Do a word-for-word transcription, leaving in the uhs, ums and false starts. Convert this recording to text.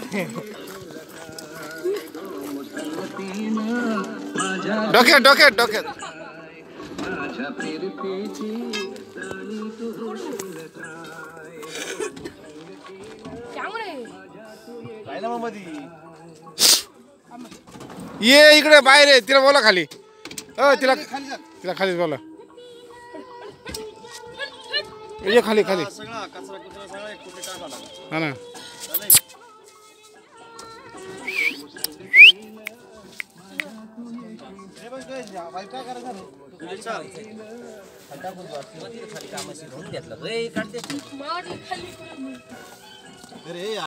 डोक्यात डोक्यात डोक्यात ये इकडे बाहेर आहे तिला बोला खाली अ तिला तिला खाली बोला ये खाली खाली हा ना घेतला